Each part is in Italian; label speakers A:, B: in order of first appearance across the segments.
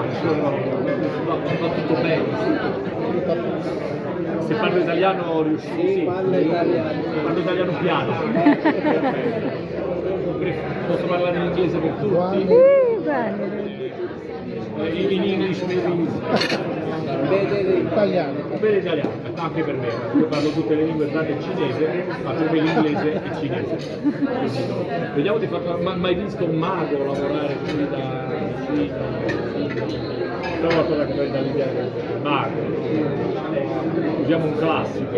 A: va tutto bene. Se parlo italiano riuscito, sì. Parlo italiano piano. Posso parlare in inglese per tutti? In English maybe. Bene italiano, anche per me. Io parlo tutte le lingue tranne il cinese, ma per me l'inglese e il cinese. Vediamo di far mai visto un mago lavorare qui da Cina. Però qualcosa che noi dall'Italia, il mago. Usiamo un classico.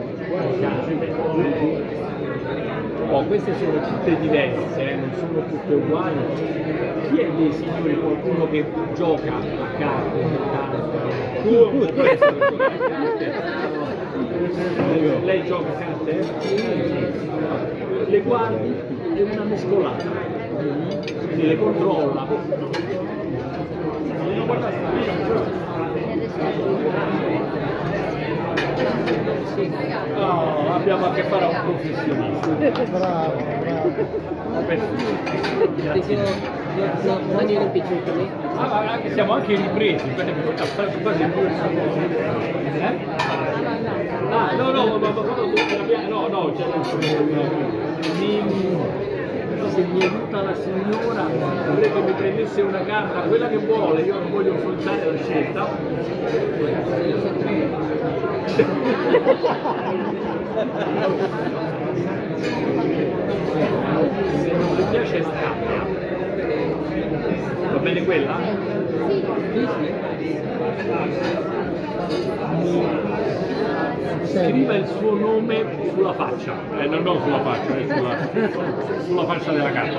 A: Oh, queste sono tutte diverse, non sono tutte uguali. Chi è dei signori, qualcuno che gioca a carte? Lei gioca a carte? Le guardi e una mescolata, quindi le controlla. No, abbiamo a che fare a un professionista.
B: Bravo.
A: Siamo anche ripresi, se mi aiuta la signora, vorrei che mi prendesse una carta, quella che vuole, io non voglio forzare la scelta. Se non le piace scambia. Va bene quella? Scriva il suo nome sulla faccia, non sulla faccia, sulla faccia della carta.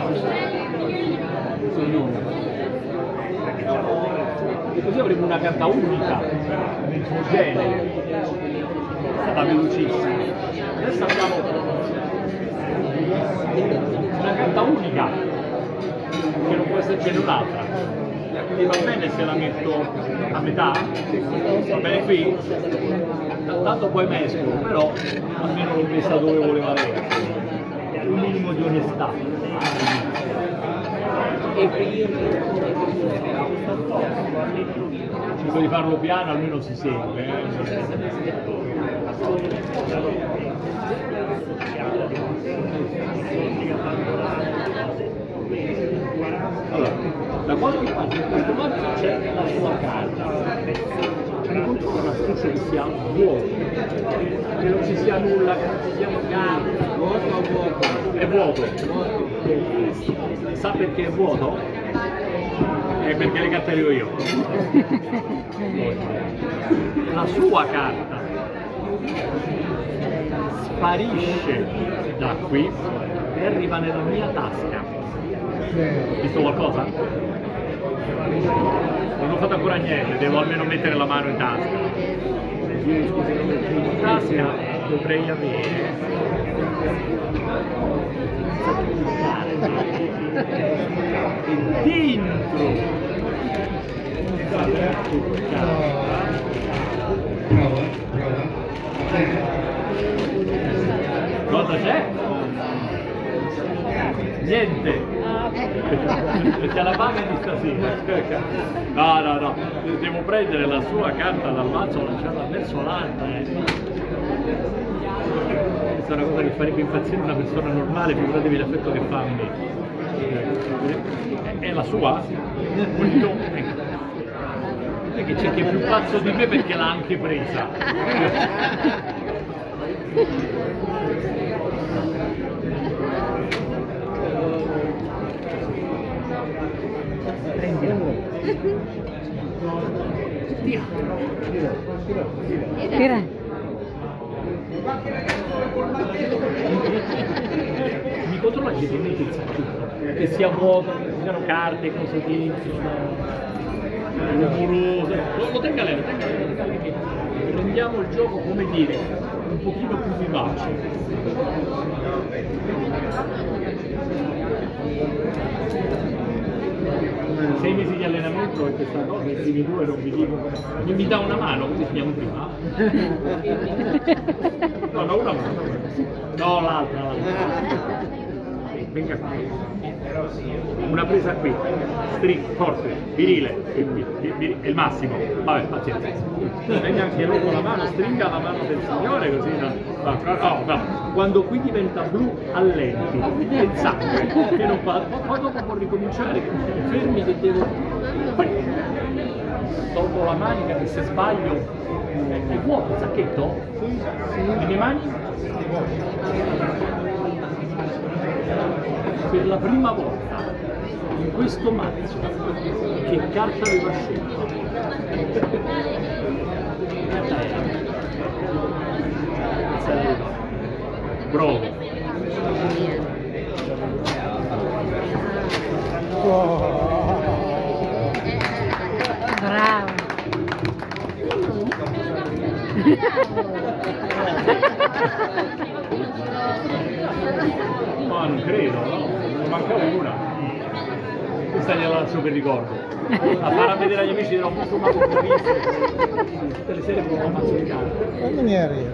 A: E così avremo una carta unica nel suo genere. È stata velocissima. Adesso abbiamo una carta unica che non può essercene un'altra. Quindi va bene se la metto a metà? Va bene qui? Tanto poi mescolo, però almeno l'ho messa dove voleva lei. Un minimo di onestà. Cerco di farlo piano, almeno si segue. Allora, da qualche parte in questo mazzo c'è la sua carta. Mi controllo una specie che sia vuoto, che non ci sia nulla, che non ci siano carte. Vuoto o vuoto? È vuoto. Sa perché è vuoto? È perché le carte le ho io. La sua carta sparisce da qui e arriva nella mia tasca. Visto qualcosa? Non ho fatto ancora niente, devo almeno mettere la mano in tasca. In tasca dovrei avere e dentro cosa c'è? Niente. C'è la paga di stasera. No, devo prendere la sua carta dal mazzo e lasciarla verso l'altra. Questa è una cosa che farebbe impazzire una persona normale, figuratevi l'effetto che fa a me. È la sua? Non è che c'è chi è più pazzo di me perché l'ha anche presa.
B: Tira.
A: Mi controlla che ti metti il sacchetto, che sia vuoto, che siano carte, cose dentro, rumorose. Lo tenga lei, che rendiamo il gioco, come dire, un pochino più vivace. 6 mesi di allenamento e questa cosa, i primi 2 non vi dico, mi dà una mano, così finiamo prima. No, una mano. No, l'altra. venga qui. Una presa qui, forte, virile, è il massimo. Vabbè, pazienza. Venga anche lui con la mano, stringa la mano del Signore così. No. Quando qui diventa blu, allenti, il sangue, che non fa. Poi dopo può ricominciare, fermi che devo. Tolgo la manica che se sbaglio. È vuoto il sacchetto? Le mie mani? Per la prima volta in questo mazzo che carta aveva scelto? Bravo.
B: Bravo.
A: Ma non credo, no? Non mancava una. Questa gliela lascio per ricordo. A far vedere agli amici della Busto ma tutte le sere con un mazzo di carte.
B: Quando mi arriva?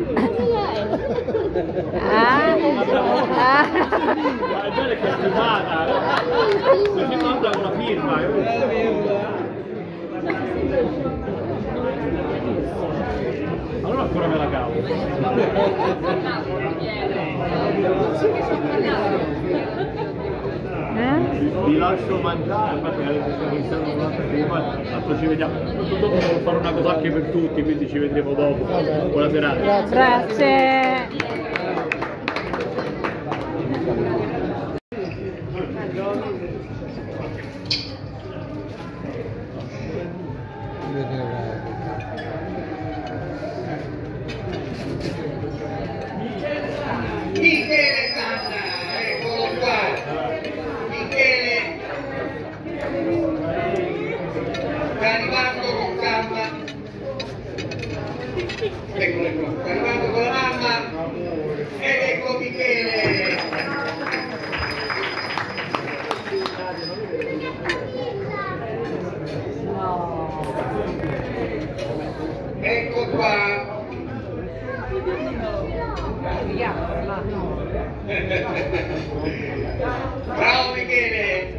A: È già è castigata, perché manda con la firma. Allora ancora me la cavo. Vi lascio mangiare, infatti stiamo iniziando un'altra prima, tanto ci vediamo. Dopo devo fare una cosa anche per tutti, quindi ci vedremo dopo. Buona serata.
B: Grazie.
C: Michele Sanna, eccolo qua. Michele sta arrivando con Sanna. Eccolo qua, sta arrivando con la mamma. Ed ecco Michele. Ecco qua. Bravo Michele!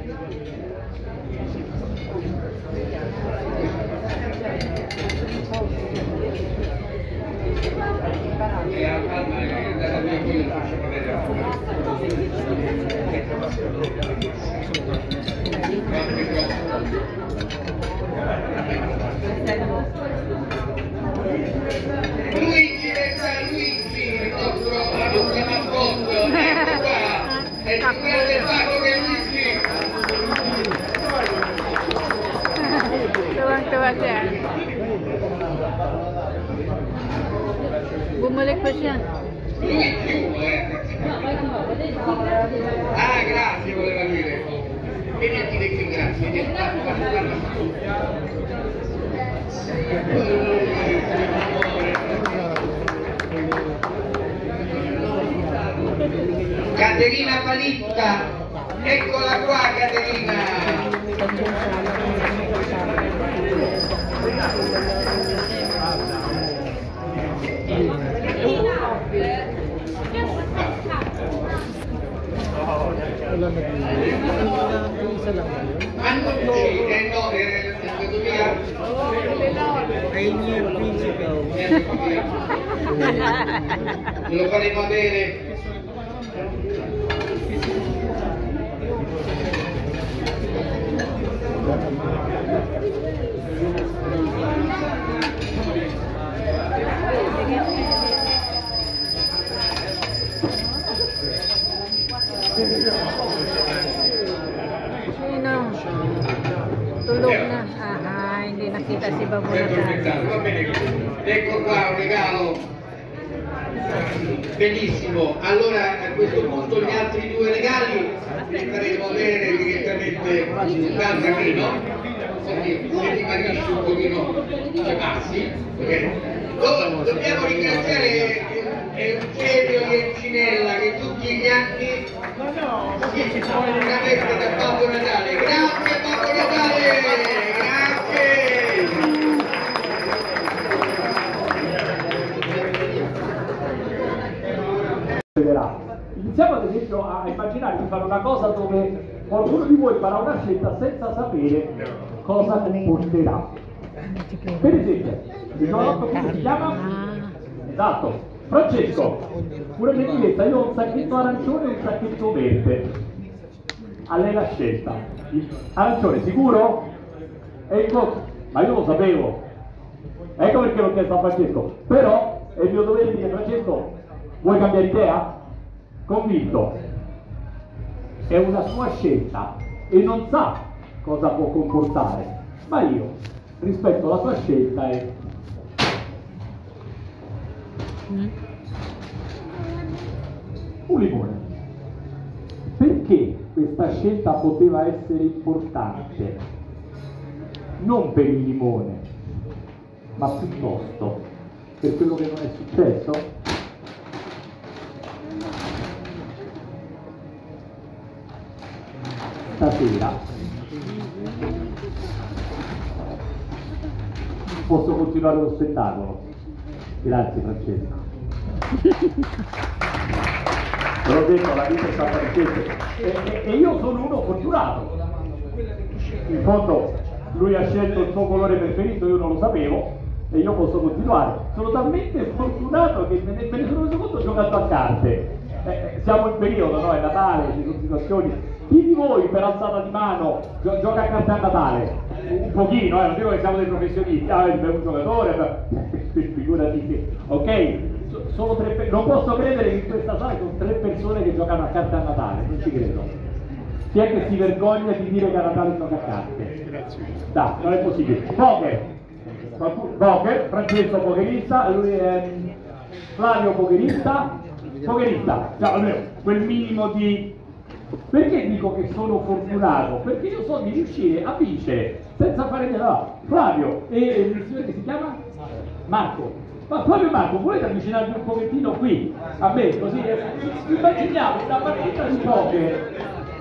C: Luigi del San Luigi, il nostro mascotto, ecco qua, è il più grande mago che Luigi.
B: Tuwang-tuwa siya. Bumalik pa siya.
C: Luigi, Ah, grazie voleva dire. Vieni di qui, grazie. Caterina Palitta, eccola qua Caterina. Annucci, no,
B: È il mio principe.
C: lo faremo avere.
B: Sino? Tulog na. Aha, hindi nakita si Babunatan.
C: Va bene, ecco qua un regalo bellissimo. Allora a questo punto gli altri due regali li faremo avere direttamente dal camino, se dimagrisci un pochino ci passi, dobbiamo ringraziare Eugenio Iencinella che tutti gli anni si una festa da Babbo Natale. Grazie Babbo Natale, grazie.
A: Iniziamo ad
D: esempio a immaginare di fare una cosa dove qualcuno di voi farà una scelta senza sapere cosa comporterà. Per esempio, il giovanotto come si chiama? Esatto, Francesco, una gentilezza, io ho un sacchetto arancione e un sacchetto verde. A lei la scelta. Arancione, sicuro? Ecco, ma io lo sapevo. Ecco perché l'ho chiesto a Francesco. Però è il mio dovere dire, Francesco, vuoi cambiare idea? Convinto. È una sua scelta e non sa cosa può comportare. Ma io, rispetto alla sua scelta, è un limone. Perché questa scelta poteva essere importante? Non per il limone, ma piuttosto per quello che non è successo? Stasera posso continuare lo spettacolo? Grazie Francesco. Ve l'ho detto, la vita è stata richiesta e io sono uno fortunato. In fondo lui ha scelto il suo colore preferito, io non lo sapevo e io posso continuare. Sono talmente fortunato che me ne sono reso conto giocando a carte. Siamo in periodo, no? È Natale, ci sono situazioni. Chi di voi per alzata di mano gioca a carte a Natale? Un pochino, non dico che siamo dei professionisti, per un giocatore, figurati, ok? Sono non posso credere che in questa sala sono 3 persone che giocano a carte a Natale, non ci credo. Chi è che si vergogna di dire che a Natale gioca a carte? Dai, non è possibile. Poker, Francesco pokerista, lui è Flavio pokerista, cioè almeno quel minimo di... Perché dico che sono fortunato? Perché io so di riuscire a vincere senza fare niente. Flavio e il signore che si chiama? Marco. Ma Flavio e Marco, volete avvicinarvi un pochettino qui a me, così immaginiamo una partita di poker.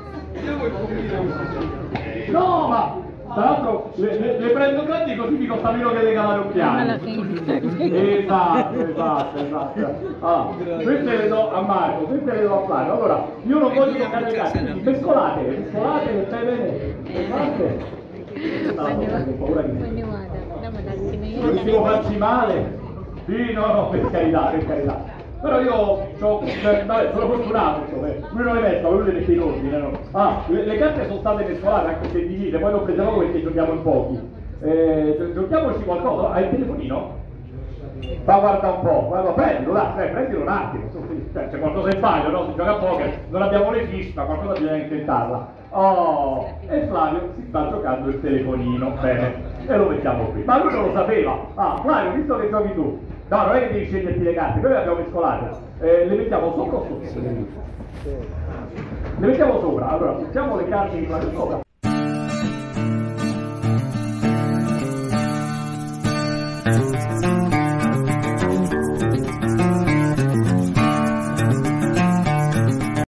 D: No, ma tra l'altro le prendo grandi così mi costa meno che regalare occhiali. Esatto. Ah, queste le do a Marco, queste le do a Flavio. Allora, io non voglio giocare le carte, mescolate, stai bene? Ho paura che non si può farci male. Sì, no, per carità. Però io sono fortunato, lui non le mette, lui le mette in ordine, no? Le carte sono state mescolate anche se divise, poi non prendevamo perché giochiamo in pochi. Giochiamoci qualcosa, hai il telefonino? Ma guarda un po', prendilo un attimo, c'è qualcosa in bagno, no? Si gioca a poker, non abbiamo le fiche, ma qualcosa bisogna intentarla. Oh, e Flavio si sta giocando il telefonino, bene, e lo mettiamo qui. Ma lui non lo sapeva. Flavio, visto che giochi tu, no, non è che devi sceglierti le carte, noi le abbiamo mescolate, le mettiamo sopra o sotto? Le mettiamo sopra, allora mettiamo le carte di Flavio sopra.